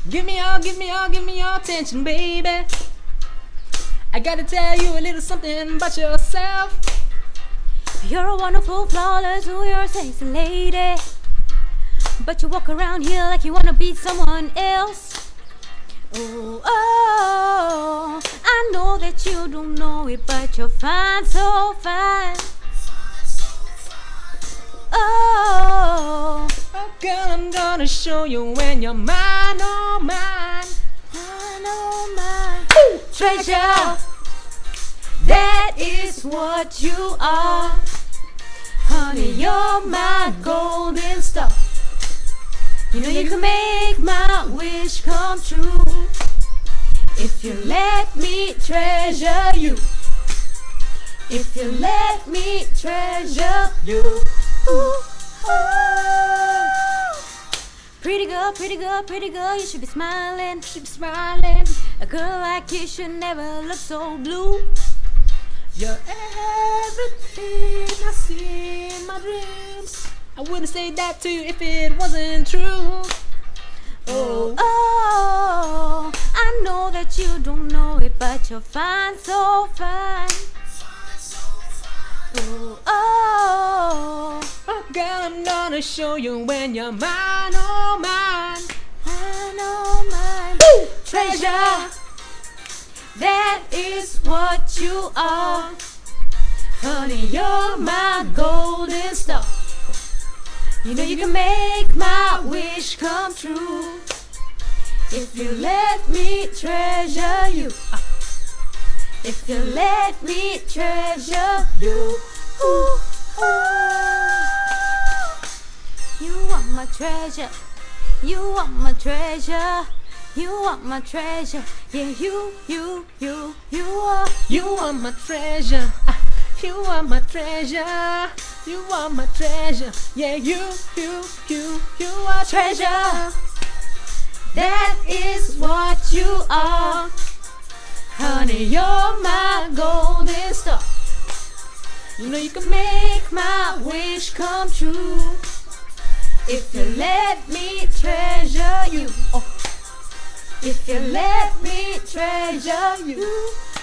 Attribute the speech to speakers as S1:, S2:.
S1: Give me all, give me all, give me your attention, baby. I gotta tell you a little something about yourself.
S2: You're a wonderful, flawless, who you're a sexy lady. But you walk around here like you wanna be someone else. Oh, oh, I know that you don't know it, but you're fine, so fine. Oh,
S1: oh girl, I'm gonna show you when you're mine, oh mine.
S2: Mine, oh mine. Treasure, that is what you are. Honey, you're my golden star. You know you can make my wish come true if you let me treasure you. If you let me treasure you. Ooh, oh. Pretty girl, pretty girl, pretty girl, you should be smiling.
S1: Should be smiling.
S2: A girl like you should never look so blue.
S1: You're everything I see in my dreams. I wouldn't say that to you if it wasn't true.
S2: Oh, oh, I know that you don't know it, but you're fine, so fine. Oh, oh,
S1: oh girl, I'm gonna show you when you're mine, oh mine.
S2: Mine, oh mine. Treasure, that is what you are. Honey, you're my golden star. You know you can make my wish come true if you let me treasure you. If you let me treasure you. Ooh, ooh. You are my treasure. You are my treasure. You are my treasure. Yeah, you are.
S1: You are my treasure. You are my treasure. You are my treasure. Yeah, you are
S2: Treasure, that is what you are. Honey, you're my golden star. You know you can make my wish come true if you let me treasure you. Oh, if you let me treasure you.